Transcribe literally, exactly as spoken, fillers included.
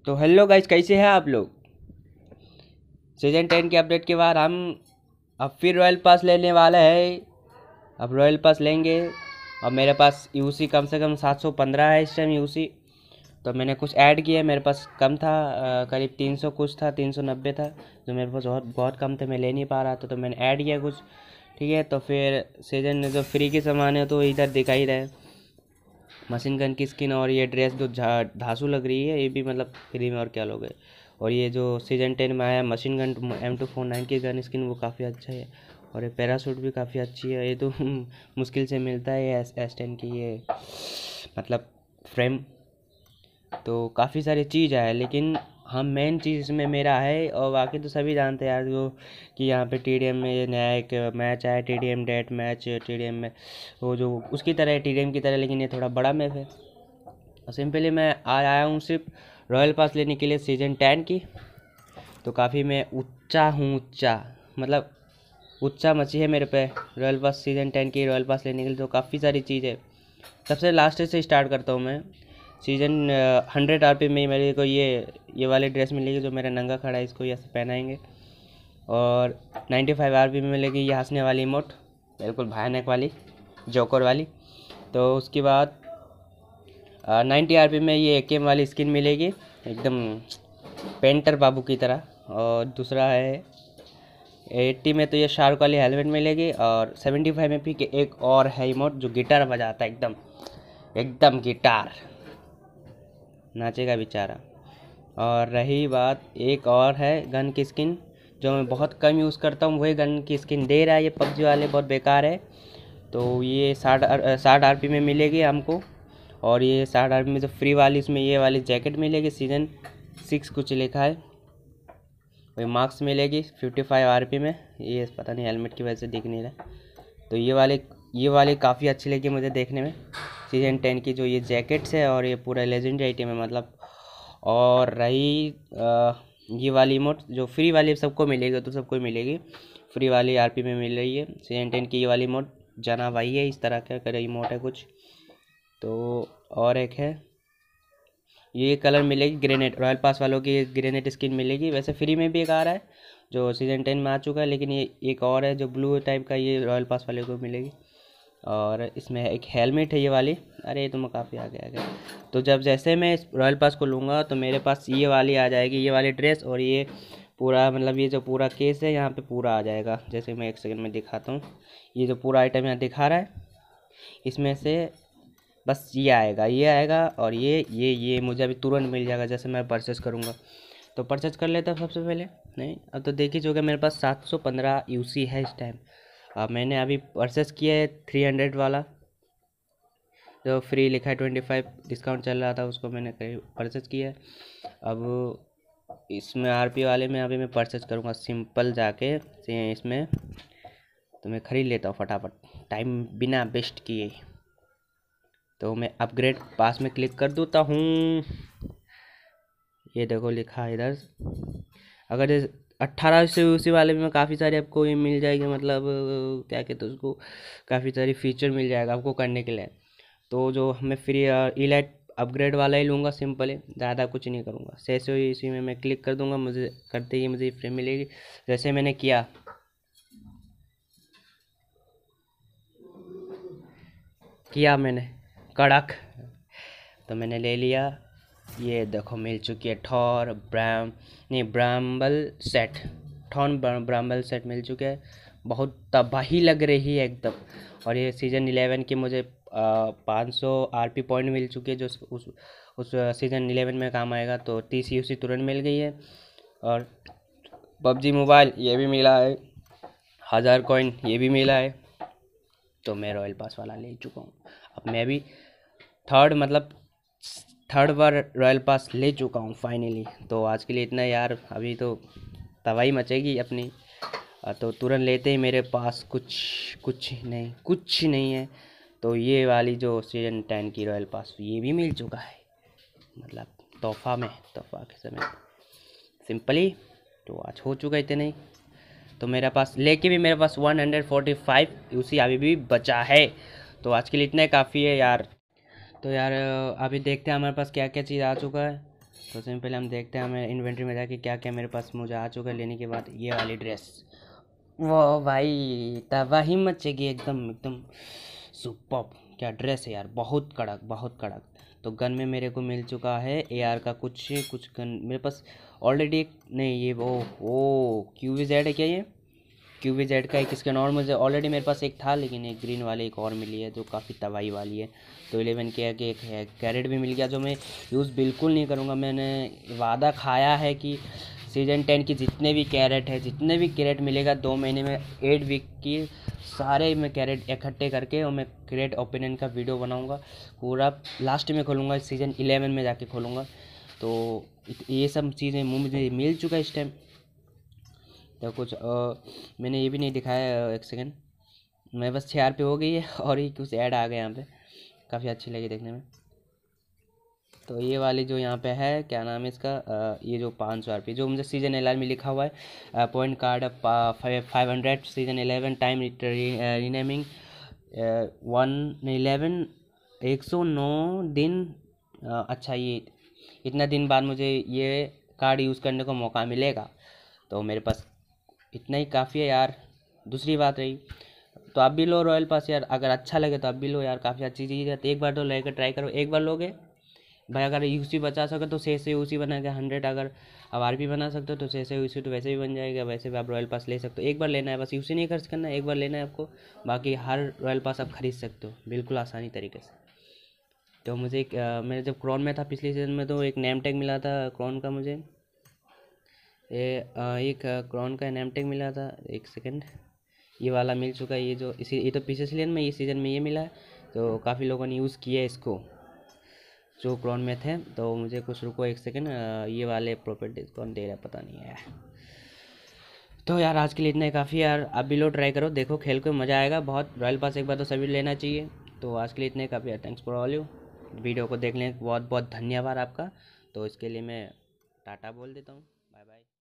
तो hello guys, कैसे हैं आप लोग। सीजन टेन के अपडेट के बाद हम अब फिर रॉयल पास लेने वाले हैं। अब रॉयल पास लेंगे। अब मेरे पास यूसी कम से कम सात सौ पंद्रह है इस टाइम यूसी। तो मैंने कुछ ऐड किया, मेरे पास कम था, अ, करीब तीन सौ कुछ था, तीन सौ नब्बे था, जो मेरे पास बहुत बहुत कम थे, मैं ले नहीं पा रहा था, तो मैंने ऐड किया कुछ। ठीक है, तो फिर सीजन में जो फ्री के सामान है तो इधर दिखा ही रहे। मशीन गन की स्किन और ये ड्रेस जो धांसू लग रही है, ये भी मतलब फ्री में, और क्या लोगे। और ये जो सीजन टेन में आया machine gun M two four nine की गन स्किन, वो काफ़ी अच्छा है। और ये पैरासूट भी काफ़ी अच्छी है, ये तो मुश्किल से मिलता है एस एस टेन की ये मतलब फ्रेम। तो काफ़ी सारी चीज़ है, लेकिन हम मेन चीज़ इसमें मेरा है, और बाकी तो सभी जानते हैं यार जो कि यहाँ पे टीडीएम में ये नया एक मैच आया, टीडीएम डेट मैच, टीडीएम में वो जो उसकी तरह है, टीडीएम की तरह, लेकिन ये थोड़ा बड़ा मैप है। और सिंपली मैं आज आया हूँ सिर्फ रॉयल पास लेने के लिए सीजन टेन की। तो काफ़ी मैं ऊंचा हूँ, ऊंचा मतलब ऊंचा मची है मेरे पे रॉयल पास सीजन टेन की रॉयल पास लेने के लिए। तो काफ़ी सारी चीज़ है। सबसे लास्ट से स्टार्ट करता हूँ मैं। सीजन हंड्रेड आर पी में मेरे को ये ये वाली ड्रेस मिलेगी जो मेरा नंगा खड़ा है, इसको ऐसे पहनाएंगे। और नाइन्टी फाइव आर पी में मिलेगी ये हंसने वाली इमोट, बिल्कुल भयानक वाली, जोकर वाली। तो उसके बाद नाइन्टी आर पी में ये एकेएम वाली स्किन मिलेगी, एकदम पेंटर बाबू की तरह। और दूसरा है एट्टी में तो ये शार्क वाली हेलमेट मिलेगी। और सेवेंटी फाइव में भी एक और है इमोट जो गिटार बजाता है, एकदम एकदम गिटार, नाचेगा बेचारा। और रही बात, एक और है गन की स्किन जो मैं बहुत कम यूज़ करता हूँ, वही गन की स्किन दे रहा है ये पबजी वाले, बहुत बेकार है। तो ये साठ साठ आर पी में मिलेगी हमको। और ये साठ आर पी में जो फ्री वाली, इसमें ये वाली जैकेट मिलेगी, सीजन सिक्स कुछ लिखा है। वही मार्क्स मिलेगी फिफ्टी फाइव आर पी में, ये पता नहीं हेलमेट की वजह से दिख नहीं रहा। तो ये वाले ये वाली काफ़ी अच्छी लगी मुझे देखने में, सीजन टेन की जो ये जैकेट्स है, और ये पूरा लेजेंड आइटम है मतलब। और रही आ, ये वाली इमोट जो फ्री वाली सबको मिलेगी, तो सबको मिलेगी, फ्री वाली आरपी में मिल रही है सीजन टेन की ये वाली इमोट। जाना भाई है, इस तरह का कर इमोट है कुछ। तो और एक है ये कलर मिलेगी ग्रेनेड, रॉयल पास वालों की ग्रेनेड स्किन मिलेगी। वैसे फ्री में भी एक आ रहा है जो सीजन टेन में आ चुका है, लेकिन ये एक और है जो ब्लू टाइप का, ये रॉयल पास वाले को मिलेगी। और इसमें एक हेलमेट है ये वाली, अरे ये तो मैं काफ़ी आगे आ गया। तो जब जैसे मैं इस रॉयल पास को लूँगा तो मेरे पास ये वाली आ जाएगी, ये वाली ड्रेस, और ये पूरा मतलब ये जो पूरा केस है यहाँ पे पूरा आ जाएगा। जैसे मैं एक सेकंड में दिखाता हूँ, ये जो पूरा आइटम यहाँ दिखा रहा है, इसमें से बस ये आएगा, ये आएगा, और ये ये ये मुझे अभी तुरंत मिल जाएगा जैसे मैं परचेस करूँगा। तो परचेस कर लेता सबसे पहले। नहीं, अब तो देखिए जो कि मेरे पास सात सौ पंद्रह यूसी है इस टाइम। अब मैंने अभी परचेस किया है थ्री हंड्रेड वाला, जो फ्री लिखा है, ट्वेंटी फाइव डिस्काउंट चल रहा था, उसको मैंने परचेस किया है। अब इसमें आरपी वाले में अभी मैं परचेस करूँगा सिंपल जाके इसमें। तो मैं ख़रीद लेता हूँ फटाफट, टाइम बिना वेस्ट किए। तो मैं अपग्रेड पास में क्लिक कर देता हूँ। ये देखो लिखा है इधर, अगर अट्ठारह से उसी वाले में काफ़ी सारी आपको ये मिल जाएगी, मतलब क्या कहते हैं उसको, काफ़ी सारी फीचर मिल जाएगा आपको करने के लिए। तो जो मैं फ्री इलाइट अपग्रेड वाला ही लूँगा, सिंपल है, ज़्यादा कुछ नहीं करूँगा। जैसे ही इसी में मैं क्लिक कर दूँगा, मुझे करते ही मुझे फ्री मिलेगी। जैसे मैंने किया, किया मैंने कड़क, तो मैंने ले लिया। ये देखो मिल चुकी है ठॉर ब्राम नहीं ब्राम्बल सेट, ठॉन ब्राम्बल सेट मिल चुके हैं। बहुत तबाही लग रही है एकदम। और ये सीज़न इलेवन की मुझे पाँच सौ आरपी पॉइंट मिल चुके हैं, जो उस उस सीज़न इलेवन में काम आएगा। तो तीस यूसी तुरंत मिल गई है। और पबजी मोबाइल ये भी मिला है, हज़ार कॉइन ये भी मिला है। तो मैं रॉयल पास वाला ले चुका हूँ। अब मैं भी थर्ड मतलब थर्ड बार रॉयल पास ले चुका हूँ फाइनली। तो आज के लिए इतना यार, अभी तो तबाही मचेगी अपनी। तो तुरंत लेते ही मेरे पास कुछ कुछ नहीं कुछ नहीं है। तो ये वाली जो सीजन टेन की रॉयल पास ये भी मिल चुका है, मतलब तोहफा में, तोहफा के समय सिंपली। तो आज हो चुका इतने ही। तो मेरे पास लेके भी मेरे पास one hundred forty five UC अभी भी बचा है। तो आज के लिए इतना काफ़ी है यार। तो यार अभी देखते हैं हमारे पास क्या क्या चीज़ आ चुका है। तो सबसे पहले हम देखते हैं हमें इन्वेंट्री में जाके क्या क्या मेरे पास मुझे आ चुका है लेने के बाद। ये वाली ड्रेस, वाह भाई तबाही मचेगी एकदम एकदम सुपर्ब। क्या ड्रेस है यार, बहुत कड़क बहुत कड़क। तो गन में मेरे को मिल चुका है एआर का कुछ कुछ गन मेरे पास ऑलरेडी एक, नहीं ये वो ओ क्यूवीजेड है क्या, ये क्यूवीजेड का एक स्किन और मुझे ऑलरेडी मेरे पास एक था, लेकिन एक ग्रीन वाले एक और मिली है जो काफ़ी तबाही वाली है। तो इलेवन के के एक है कैरेट भी मिल गया जो मैं यूज़ बिल्कुल नहीं करूँगा। मैंने वादा खाया है कि सीजन टेन की जितने भी कैरेट है, जितने भी कैरेट मिलेगा दो महीने में, एट वीक की सारे मैं कैरेट इकट्ठे करके और मैं कैरेट ओपनिंग का वीडियो बनाऊंगा। पूरा लास्ट में खोलूँगा, सीज़न इलेवन में जाके खोलूँगा। तो ये सब चीज़ें मुझे मिल चुका है इस टाइम। तो कुछ आ, मैंने ये भी नहीं दिखाया, एक सेकेंड, मैं बस छः आर पे हो गई है और ये कुछ ऐड आ गए यहाँ पे, काफ़ी अच्छी लगी देखने में। तो ये वाली जो यहाँ पे है क्या नाम है इसका, आ, ये जो पाँच सौ आर पी जो मुझे सीजन एलेवन में लिखा हुआ है, point card five hundred season eleven time renaming one eleven एक सौ नौ दिन। आ, अच्छा ये इतना दिन बाद मुझे ये कार्ड यूज़ करने को मौका मिलेगा, तो मेरे पास इतना ही काफ़ी है यार। दूसरी बात रही, तो आप भी लो रॉयल पास यार, अगर अच्छा लगे तो आप भी लो यार, काफ़ी अच्छी चीज़ है। तो एक बार तो लेकर ट्राई करो, एक बार लोगे भाई, अगर यूसी बचा सके तो से से यूसी बना के हंड्रेड, अगर अब आर पी बना सकते हो तो से से यूसी तो वैसे भी बन जाएगा। वैसे भी आप रॉयल पास ले सकते हो, एक बार लेना है बस, यूसी नहीं खर्च करना है, एक बार लेना है आपको। बाकी हर रॉयल पास आप खरीद सकते हो बिल्कुल आसानी तरीके से। तो मुझे एक मेरे जब क्रोन में था पिछले सीजन में, तो एक नेम टैग मिला था क्रोन का मुझे, ये आ, एक क्रोन का नेम टैग मिला था, एक सेकेंड, ये वाला मिल चुका है। ये जो इसी ये तो पिछले सीजन में, ये सीज़न में ये मिला है। तो काफ़ी लोगों ने यूज़ किया है इसको जो क्रोन में थे। तो मुझे कुछ रुको एक सेकेंड, ये वाले प्रॉपर्टीज कौन दे रहा है पता नहीं है। तो यार आज के लिए इतना ही काफ़ी यार, आप भी लो ट्राई करो, देखो खेल को मज़ा आएगा बहुत। रॉयल पास एक बार तो सभी लेना चाहिए। तो आज के लिए इतना ही काफ़ी यार, thanks for all you. Video को देखने बहुत बहुत धन्यवाद आपका। तो इसके लिए मैं टाटा बोल देता हूँ।